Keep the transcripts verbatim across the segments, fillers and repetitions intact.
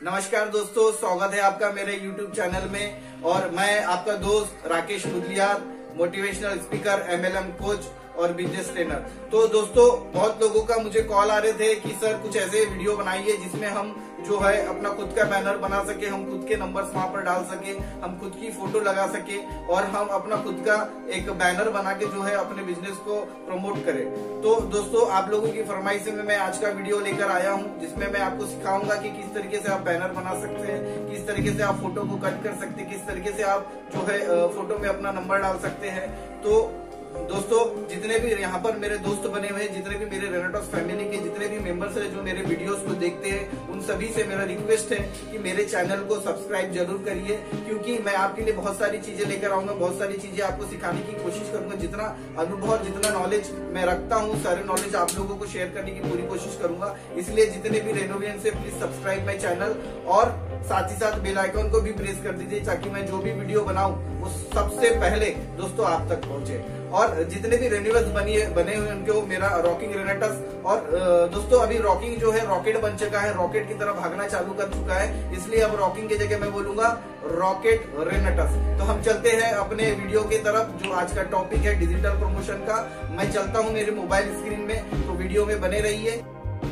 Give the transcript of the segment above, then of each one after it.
नमस्कार दोस्तों, स्वागत है आपका मेरे यूट्यूब चैनल में। और मैं आपका दोस्त Rakesh Mudaliar, motivational speaker, MLM coach और बिजनेस ट्रेनर। तो दोस्तों, बहुत लोगों का मुझे कॉल आ रहे थे कि सर कुछ ऐसे वीडियो बनाइए जिसमें हम जो है अपना खुद का बैनर बना सके, हम खुद के नंबर्स वहां पर डाल सके, हम खुद की फोटो लगा सके और हम अपना खुद का एक बैनर बना के जो है अपने बिजनेस को प्रमोट करें। तो दोस्तों, आप लोगों की फरमाइश में मैं आज का वीडियो लेकर आया हूं, जिसमें मैं आपको सिखाऊंगा कि किस तरीके से आप बैनर बना सकते हैं, किस तरीके से आप फोटो को कट कर सकते हैं, किस तरीके से आप जो है फोटो में अपना नंबर डाल सकते हैं। तो दोस्तों, जितने भी यहाँ पर मेरे दोस्त बने हुए हैं, जितने भी मेरे रेनेटॉस फैमिली के जितने भी मेंबर्स हैं जो मेरे वीडियोस को देखते हैं, उन सभी से मेरा रिक्वेस्ट है कि मेरे चैनल को सब्सक्राइब जरूर करिए, क्योंकि मैं आपके लिए बहुत सारी चीजें लेकर आऊंगा, बहुत सारी चीजें आपको सिखाने की कोशिश करूंगा। जितना अनुभव, जितना नॉलेज मैं रखता हूँ, सारे नॉलेज आप लोगों को शेयर करने की पूरी कोशिश करूंगा। इसलिए जितने भी रेनोवियन से प्लीज सब्सक्राइब माई चैनल और साथ ही साथ बेल आइकन को भी प्रेस कर दीजिए, ताकि मैं जो भी वीडियो बनाऊं वो सबसे पहले दोस्तों आप तक पहुंचे। और जितने भी रेन्यूअल्स बनी बने हुए उनको मेरा रॉकिंग रेनेटस। और दोस्तों, अभी रॉकिंग जो है रॉकेट बन चुका है, रॉकेट की तरफ भागना चालू कर चुका है, इसलिए अब रॉकिंग की जगह मैं बोलूंगा रॉकेट रेनेटस। तो हम चलते हैं अपने वीडियो की तरफ, जो आज का टॉपिक है डिजिटल प्रमोशन का। मैं चलता हूं मेरे मोबाइल स्क्रीन में, तो वीडियो में बने रहिए।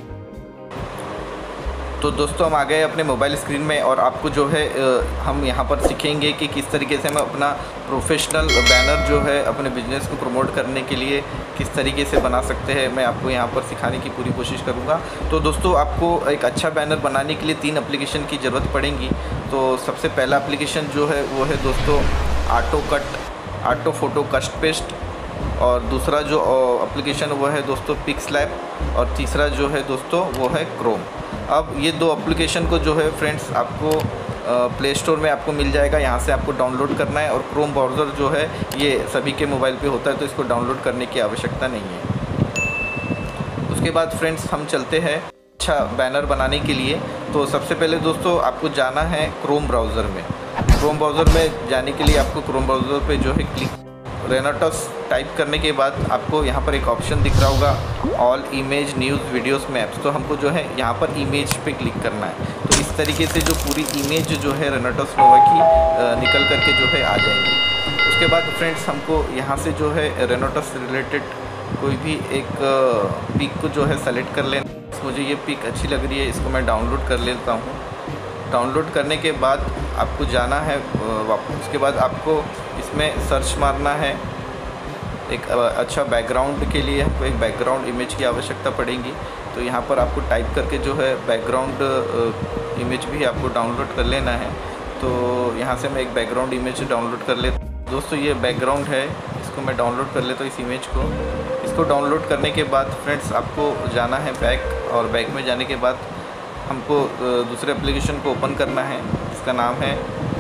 तो दोस्तों, हम आ गए अपने मोबाइल स्क्रीन में और आपको जो है हम यहाँ पर सीखेंगे कि किस तरीके से हम अपना प्रोफेशनल बैनर जो है अपने बिजनेस को प्रमोट करने के लिए किस तरीके से बना सकते हैं। मैं आपको यहाँ पर सिखाने की पूरी कोशिश करूँगा। तो दोस्तों, आपको एक अच्छा बैनर बनाने के लिए तीन एप्लीकेशन की ज़रूरत पड़ेगी। तो सबसे पहला एप्लीकेशन जो है वो है दोस्तों auto cut, auto photo cut paste. और दूसरा जो एप्लीकेशन वो है दोस्तों पिक्सलैब, और तीसरा जो है दोस्तों वो है क्रोम। अब ये दो एप्लीकेशन को जो है फ्रेंड्स आपको प्ले स्टोर में आपको मिल जाएगा, यहाँ से आपको डाउनलोड करना है। और क्रोम ब्राउज़र जो है ये सभी के मोबाइल पे होता है, तो इसको डाउनलोड करने की आवश्यकता नहीं है। उसके बाद फ्रेंड्स हम चलते हैं अच्छा बैनर बनाने के लिए। तो सबसे पहले दोस्तों आपको जाना है क्रोम ब्राउज़र में। क्रोम ब्राउज़र में जाने के लिए आपको क्रोम ब्राउज़र पे जो है क्लिक रेनेटॉस टाइप करने के बाद आपको यहाँ पर एक ऑप्शन दिख रहा होगा all image news videos maps. तो हमको जो है यहाँ पर इमेज पे क्लिक करना है। तो इस तरीके से जो पूरी इमेज जो है रेनेटॉस नोवा की निकल करके जो है आ जाएगी। उसके बाद फ्रेंड्स हमको यहाँ से जो है रेनेटॉस से रिलेटेड कोई भी एक पिक को जो है सेलेक्ट कर लेना। मुझे ये पिक अच्छी लग रही है, इसको मैं डाउनलोड कर लेता हूँ। डाउनलोड करने के बाद आपको जाना है वापस। उसके बाद आपको इसमें सर्च मारना है। एक अच्छा बैकग्राउंड के लिए हमको एक बैकग्राउंड इमेज की आवश्यकता पड़ेगी। तो यहाँ पर आपको टाइप करके जो है बैकग्राउंड इमेज भी आपको डाउनलोड कर लेना है। तो यहाँ से मैं एक बैकग्राउंड इमेज डाउनलोड कर लेता हूँ। दोस्तों, ये बैकग्राउंड है, इसको मैं डाउनलोड कर लेता हूँ इस इमेज को। इसको डाउनलोड करने के बाद फ्रेंड्स आपको जाना है बैक, और बैक में जाने के बाद हमको दूसरे एप्लीकेशन को ओपन करना है। इसका नाम है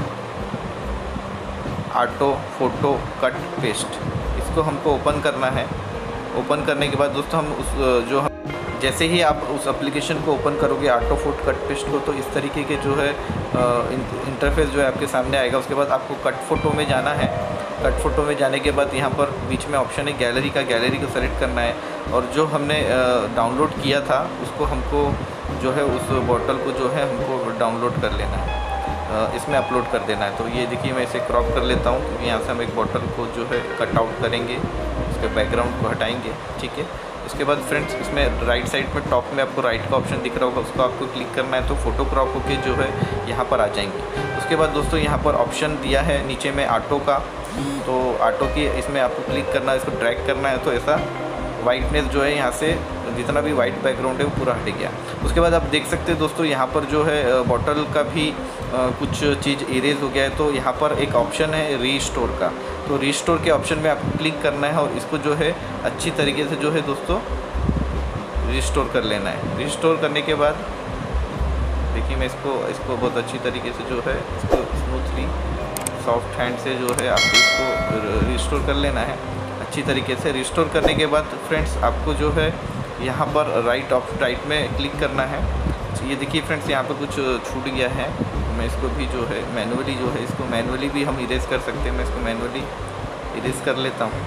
ऑटो फोटो कट पेस्ट। इसको हमको ओपन करना है। ओपन करने के बाद दोस्तों हम उस जो हम जैसे ही आप उस एप्लीकेशन को ओपन करोगे ऑटो फोटो कट पेस्ट को, तो इस तरीके के जो है इंटरफेस जो है आपके सामने आएगा। उसके बाद आपको कट फोटो में जाना है। कट फोटो में जाने के बाद यहाँ पर बीच में ऑप्शन है गैलरी का, गैलरी को सेलेक्ट करना है। और जो हमने डाउनलोड किया था उसको हमको जो है उस बॉटल को जो है हमको डाउनलोड कर लेना है, इसमें अपलोड कर देना है। तो ये देखिए, मैं इसे क्रॉप कर लेता हूँ, क्योंकि यहाँ से हम एक बॉटल को जो है कट आउट करेंगे, उसके बैकग्राउंड को हटाएंगे। ठीक है। उसके बाद फ्रेंड्स इसमें राइट साइड में टॉप में आपको राइट का ऑप्शन दिख रहा होगा, उसको आपको क्लिक करना है। तो फोटो क्रॉप होके जो है यहाँ पर आ जाएंगे। उसके बाद दोस्तों यहाँ पर ऑप्शन दिया है नीचे में ऑटो का, तो ऑटो की इसमें आपको क्लिक करना है, इसको ड्रैग करना है। तो ऐसा वाइटनेस जो है यहाँ से जितना भी वाइट बैकग्राउंड है वो पूरा हट गया। उसके बाद आप देख सकते हैं दोस्तों यहाँ पर जो है बॉटल का भी आ, कुछ चीज़ इरेज हो गया है। तो यहाँ पर एक ऑप्शन है रीस्टोर का, तो रीस्टोर के ऑप्शन में आपको क्लिक करना है और इसको जो है अच्छी तरीके से जो है दोस्तों रीस्टोर कर लेना है। रीस्टोर करने के बाद देखिए, मैं इसको इसको बहुत अच्छी तरीके से जो है इसको स्मूथली सॉफ्ट हैंड से जो है आपको इसको रीस्टोर कर लेना है अच्छी तरीके से। रिस्टोर करने के बाद फ्रेंड्स आपको जो है यहाँ पर राइट ऑफ राइट में क्लिक करना है। ये देखिए फ्रेंड्स, यहाँ पर कुछ छूट गया है। मैं इसको भी जो है मैनुअली जो है इसको मैनुअली भी हम इरेज कर सकते हैं। मैं इसको मैनुअली इरेज कर लेता हूँ।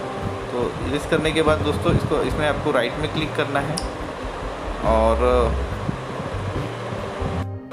तो इरेज करने के बाद दोस्तों इसको इसमें आपको राइट में क्लिक करना है और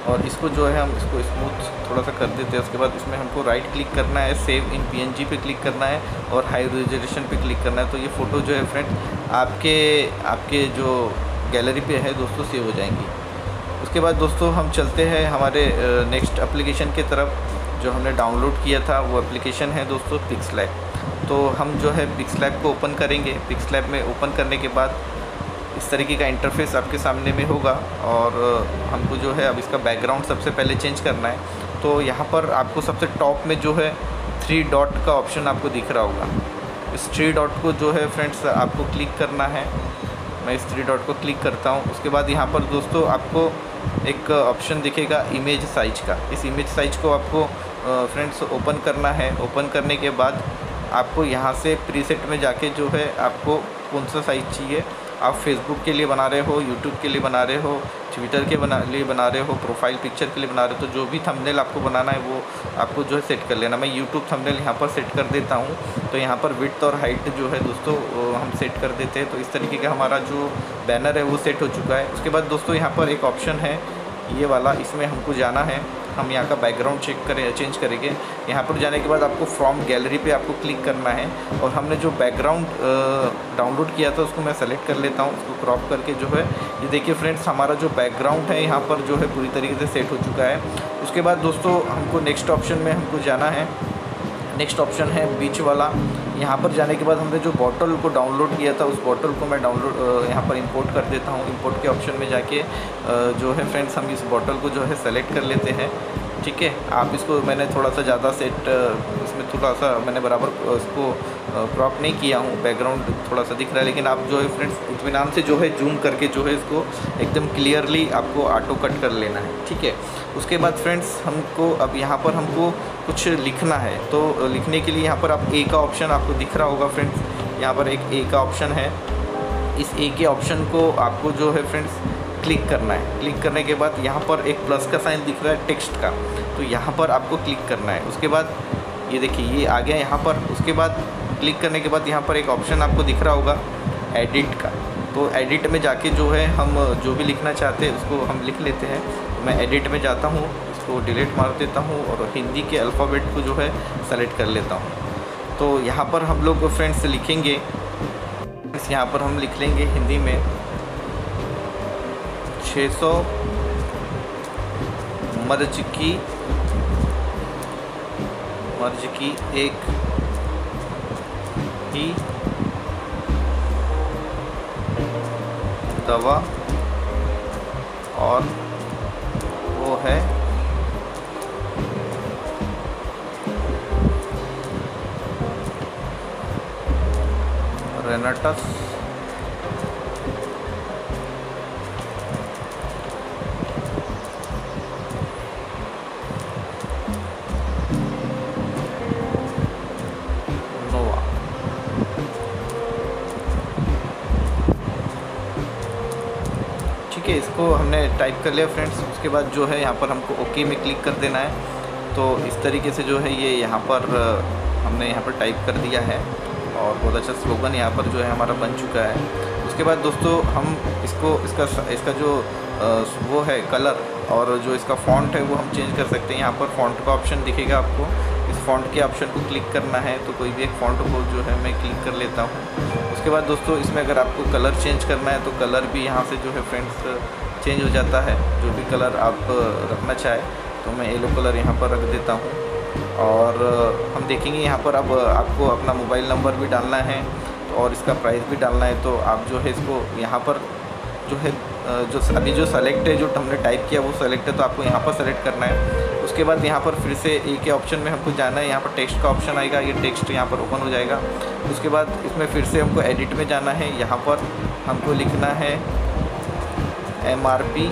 और इसको जो है हम इसको स्मूथ थोड़ा सा कर देते हैं। उसके बाद इसमें हमको राइट क्लिक करना है, सेव इन पीएनजी पे क्लिक करना है और हाई रेजोल्यूशन पे क्लिक करना है। तो ये फ़ोटो जो है फ्रेंड आपके आपके जो गैलरी पे है दोस्तों सेव हो जाएंगी। उसके बाद दोस्तों हम चलते हैं हमारे नेक्स्ट एप्लीकेशन की तरफ जो हमने डाउनलोड किया था। वो एप्लीकेशन है दोस्तों पिक्सलैब। तो हम जो है पिक्सलैब को ओपन करेंगे। पिक्सलैब में ओपन करने के बाद इस तरीके का इंटरफेस आपके सामने में होगा और हमको जो है अब इसका बैकग्राउंड सबसे पहले चेंज करना है। तो यहाँ पर आपको सबसे टॉप में जो है थ्री डॉट का ऑप्शन आपको दिख रहा होगा। इस थ्री डॉट को जो है फ्रेंड्स आपको क्लिक करना है। मैं इस थ्री डॉट को क्लिक करता हूँ। उसके बाद यहाँ पर दोस्तों आपको एक ऑप्शन दिखेगा इमेज साइज का। इस इमेज साइज को आपको फ्रेंड्स ओपन करना है। ओपन करने के बाद आपको यहाँ से प्रीसेट में जाके जो है आपको कौन सा साइज़ चाहिए, आप फेसबुक के लिए बना रहे हो, यूट्यूब के लिए बना रहे हो, ट्विटर के बना लिए बना रहे हो, प्रोफाइल पिक्चर के लिए बना रहे हो, तो जो भी थंबनेल आपको बनाना है वो आपको जो है सेट कर लेना। मैं यूट्यूब थंबनेल यहाँ पर सेट कर देता हूँ। तो यहाँ पर विड्थ और हाइट जो है दोस्तों हम सेट कर देते हैं। तो इस तरीके का हमारा जो बैनर है वो सेट हो चुका है। उसके बाद दोस्तों यहाँ पर एक ऑप्शन है ये वाला, इसमें हमको जाना है। हम यहाँ का बैकग्राउंड चेक करें चेंज करेंगे। यहाँ पर जाने के बाद आपको फ्रॉम गैलरी पे आपको क्लिक करना है और हमने जो बैकग्राउंड डाउनलोड किया था उसको मैं सेलेक्ट कर लेता हूँ। उसको क्रॉप करके जो है ये देखिए फ्रेंड्स हमारा जो बैकग्राउंड है यहाँ पर जो है पूरी तरीके से सेट हो चुका है। उसके बाद दोस्तों हमको नेक्स्ट ऑप्शन में हमको जाना है। नेक्स्ट ऑप्शन है बीच वाला। यहाँ पर जाने के बाद हमने जो बॉटल को डाउनलोड किया था उस बॉटल को मैं डाउनलोड यहाँ पर इंपोर्ट कर देता हूँ। इंपोर्ट के ऑप्शन में जाके जो है फ्रेंड्स हम इस बॉटल को जो है सेलेक्ट कर लेते हैं। ठीक है, आप इसको मैंने थोड़ा सा ज़्यादा सेट इसमें थोड़ा सा मैंने बराबर इसको क्रॉप नहीं किया हूँ। बैकग्राउंड थोड़ा सा दिख रहा है, लेकिन आप जो है फ्रेंड्स इत्मीनान से जो है जूम करके जो है इसको एकदम क्लियरली आपको ऑटो कट कर लेना है। ठीक है, उसके बाद फ्रेंड्स हमको अब यहाँ पर हमको कुछ लिखना है। तो लिखने के लिए यहाँ पर आप ए का ऑप्शन आपको दिख रहा होगा फ्रेंड्स। यहाँ पर एक ए का ऑप्शन है। इस ए के ऑप्शन को आपको जो है फ्रेंड्स क्लिक करना है। क्लिक करने के बाद यहाँ पर एक प्लस का साइन दिख रहा है टेक्स्ट का, तो यहाँ पर आपको क्लिक करना है। उसके बाद ये देखिए ये आ गया यहाँ पर। उसके बाद क्लिक करने के बाद यहाँ पर एक ऑप्शन आपको दिख रहा होगा एडिट का। तो एडिट में जाके जो है हम जो भी लिखना चाहते हैं उसको हम लिख लेते हैं। तो मैं एडिट में जाता हूँ, इसको डिलीट मार देता हूँ और हिंदी के अल्फ़ाबेट को जो है सेलेक्ट कर लेता हूँ। तो यहाँ पर हम लोग फ्रेंड्स लिखेंगे, यहाँ पर हम लिख लेंगे हिंदी में छः सौ मर्ज की मर्ज की एक ही दवा और वो है रेनाटस नोवा। ठीक है, इसको हमने टाइप कर लिया फ्रेंड्स। उसके बाद जो है यहाँ पर हमको ओके में क्लिक कर देना है। तो इस तरीके से जो है ये यहाँ पर हमने यहाँ पर टाइप कर दिया है और बहुत अच्छा स्लोगन यहाँ पर जो है हमारा बन चुका है। उसके बाद दोस्तों हम इसको इसका इसका जो वो है कलर और जो इसका फ़ॉन्ट है वो हम चेंज कर सकते हैं। यहाँ पर फ़ॉन्ट का ऑप्शन दिखेगा आपको। इस फ़ॉन्ट के ऑप्शन को क्लिक करना है, तो कोई भी एक फ़ॉन्ट को जो है मैं क्लिक कर लेता हूँ। उसके बाद दोस्तों इसमें अगर आपको कलर चेंज करना है तो कलर भी यहाँ से जो है फ्रेंड्स चेंज हो जाता है। जो भी कलर आप रखना चाहे, तो मैं येलो कलर यहाँ पर रख देता हूँ। और हम देखेंगे यहाँ पर अब आपको अपना मोबाइल नंबर भी डालना है और इसका प्राइस भी डालना है। तो आप जो है इसको यहाँ पर जो है जो अभी जो सेलेक्ट है जो हमने टाइप किया वो सेलेक्ट है, तो आपको यहाँ पर सेलेक्ट करना है। उसके बाद यहाँ पर फिर से ए के ऑप्शन में हमको जाना है। यहाँ पर टेक्स्ट का ऑप्शन आएगा, ये टेक्स्ट यहाँ पर ओपन हो जाएगा। उसके बाद इसमें फिर से हमको एडिट में जाना है। यहाँ पर हमको लिखना है एम आर पी,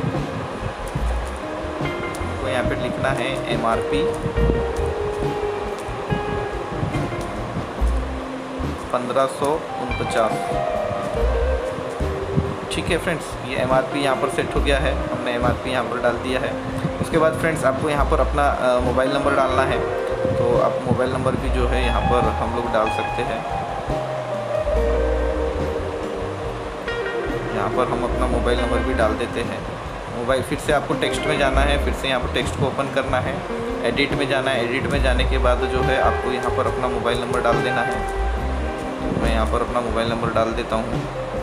हमको यहाँ पर लिखना है एम आर पी पंद्रह सौ उनपचास। ठीक है फ्रेंड्स, ये एम आर पी यहाँ पर सेट हो गया है। हमने एम आर पी यहाँ पर डाल दिया है। उसके बाद फ्रेंड्स आपको यहाँ पर अपना मोबाइल नंबर डालना है। तो आप मोबाइल नंबर भी जो है यहाँ पर हम लोग डाल सकते हैं। यहाँ पर हम अपना मोबाइल नंबर भी डाल देते हैं। मोबाइल फिर से आपको टेक्स्ट में जाना है, फिर से यहाँ पर टेक्स्ट को ओपन करना है, एडिट में जाना है। एडिट में जाने के बाद जो है आपको यहाँ पर अपना मोबाइल नंबर डाल देना है। तो मैं यहाँ पर अपना मोबाइल नंबर डाल देता हूँ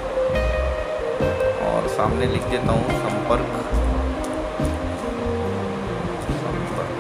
और सामने लिख देता हूँ संपर्क संपर्क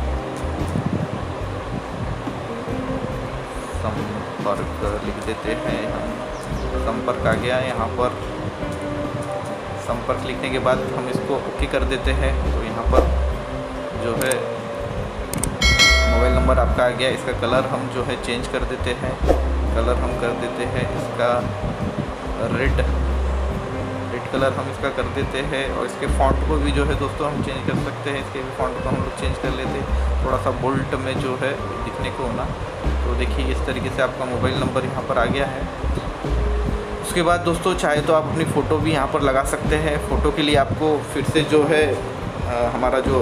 संपर्क लिख देते हैं हम। संपर्क आ गया। यहाँ पर संपर्क लिखने के बाद हम इसको ओके कर देते हैं। तो यहाँ पर जो है मोबाइल नंबर आपका आ गया। इसका कलर हम जो है चेंज कर देते हैं। कलर हम कर देते हैं इसका रेड रेड कलर हम इसका कर देते हैं। और इसके फॉन्ट को भी जो है दोस्तों हम चेंज कर सकते हैं। इसके भी फॉन्ट को हम लोग चेंज कर लेते हैं, थोड़ा सा बोल्ट में जो है दिखने को होना। तो देखिए इस तरीके से आपका मोबाइल नंबर यहाँ पर आ गया है। उसके बाद दोस्तों चाहे तो आप अपनी फ़ोटो भी यहाँ पर लगा सकते हैं। फ़ोटो के लिए आपको फिर से जो है आ, हमारा जो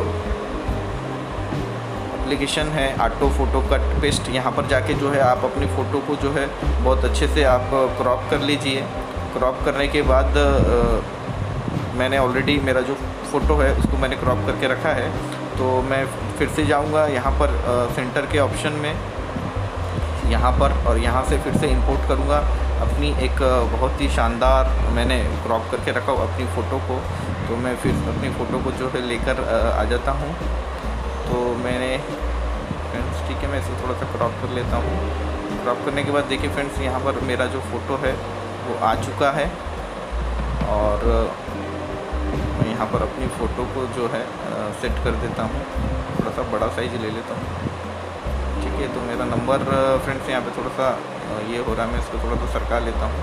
एप्लीकेशन है ऑटो फ़ोटो कट पेस्ट, यहाँ पर जाके जो है आप अपनी फ़ोटो को जो है बहुत अच्छे से आप क्रॉप कर लीजिए। क्रॉप करने के बाद आ, मैंने ऑलरेडी मेरा जो फ़ोटो है उसको मैंने क्रॉप करके रखा है। तो मैं फिर से जाऊँगा यहाँ पर आ, सेंटर के ऑप्शन में, यहाँ पर, और यहाँ से फिर से इंपोर्ट करूँगा अपनी एक बहुत ही शानदार, मैंने क्रॉप करके रखा अपनी फ़ोटो को। तो मैं फिर अपनी फ़ोटो को जो है लेकर आ जाता हूँ। तो मैंने फ्रेंड्स ठीक है, मैं इसे थोड़ा सा क्रॉप कर लेता हूँ। क्रॉप करने के बाद देखिए फ्रेंड्स यहाँ पर मेरा जो फ़ोटो है वो आ चुका है। और मैं यहाँ पर अपनी फ़ोटो को जो है सेट कर देता हूँ। थोड़ा सा बड़ा साइज़ ले लेता हूँ। ठीक है, तो मेरा नंबर फ्रेंड्स यहाँ पे थोड़ा सा ये हो रहा है, मैं इसको थोड़ा सा सरका लेता हूँ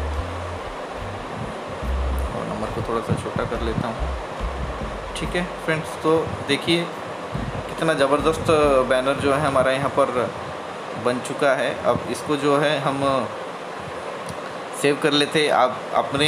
और नंबर को थोड़ा सा छोटा कर लेता हूँ। ठीक है फ्रेंड्स, तो देखिए कितना ज़बरदस्त बैनर जो है हमारा यहाँ पर बन चुका है। अब इसको जो है हम सेव कर लेते। आप अपने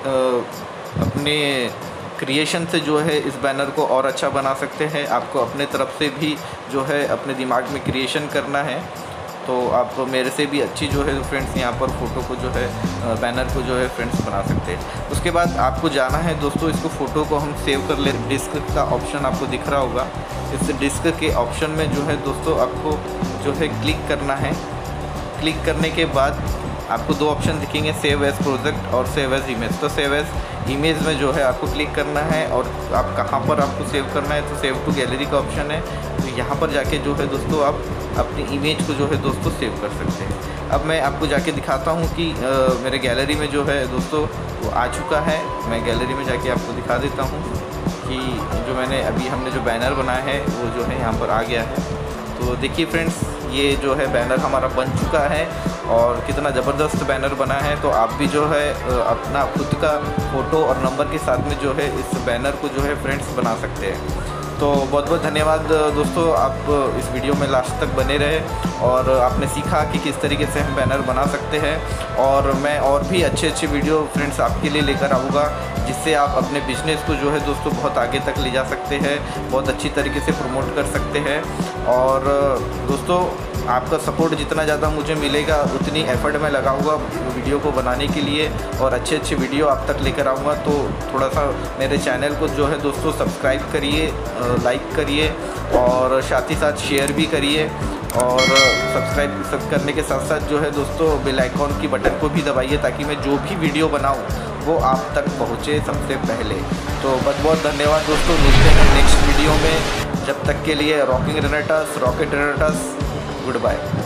अपने क्रिएशन से जो है इस बैनर को और अच्छा बना सकते हैं। आपको अपने तरफ से भी जो है अपने दिमाग में क्रिएशन करना है तो आप मेरे से भी अच्छी जो है फ्रेंड्स यहाँ पर फ़ोटो को जो है बैनर को जो है फ्रेंड्स बना सकते हैं। उसके बाद आपको जाना है दोस्तों, इसको फ़ोटो को हम सेव कर ले। डिस्क का ऑप्शन आपको दिख रहा होगा। इस डिस्क के ऑप्शन में जो है दोस्तों आपको जो है क्लिक करना है। क्लिक करने के बाद आपको दो ऑप्शन दिखेंगे, सेव एज़ प्रोजेक्ट और सेव एज़ इमेज। तो सेव एज़ इमेज में जो है आपको क्लिक करना है और आप कहाँ पर आपको सेव करना है, तो सेव टू गैलरी का ऑप्शन है। तो यहाँ पर जाके जो है दोस्तों आप अपनी इमेज को जो है दोस्तों सेव कर सकते हैं। अब मैं आपको जाके दिखाता हूँ कि आ, मेरे गैलरी में जो है दोस्तों वो आ चुका है। मैं गैलरी में जाके आपको दिखा देता हूँ कि जो मैंने अभी हमने जो बैनर बनाया है वो जो है यहाँ पर आ गया है। तो देखिए फ्रेंड्स, ये जो है बैनर हमारा बन चुका है और कितना ज़बरदस्त बैनर बना है। तो आप भी जो है अपना खुद का फ़ोटो और नंबर के साथ में जो है इस बैनर को जो है फ्रेंड्स बना सकते हैं। तो बहुत बहुत धन्यवाद दोस्तों, आप इस वीडियो में लास्ट तक बने रहे और आपने सीखा कि किस तरीके से हम बैनर बना सकते हैं। और मैं और भी अच्छे अच्छे वीडियो फ्रेंड्स आपके लिए लेकर आऊँगा, जिससे आप अपने बिजनेस को जो है दोस्तों बहुत आगे तक ले जा सकते हैं, बहुत अच्छी तरीके से प्रमोट कर सकते हैं। और दोस्तों आपका सपोर्ट जितना ज़्यादा मुझे मिलेगा उतनी एफर्ट मैं लगाऊंगा वीडियो को बनाने के लिए और अच्छे अच्छे वीडियो आप तक लेकर आऊँगा। तो थोड़ा सा मेरे चैनल को जो है दोस्तों सब्सक्राइब करिए, लाइक करिए और साथ ही साथ शेयर भी करिए। और सब्सक्राइब करने के साथ साथ जो है दोस्तों बेल आइकॉन की बटन को भी दबाइए, ताकि मैं जो भी वीडियो बनाऊँ वो आप तक पहुँचे सबसे पहले। तो बहुत बहुत धन्यवाद दोस्तों, मिलते हैं नेक्स्ट वीडियो में। जब तक के लिए रॉकिंग रेनेटस, रॉकेट रेनेटस, गुड बाय।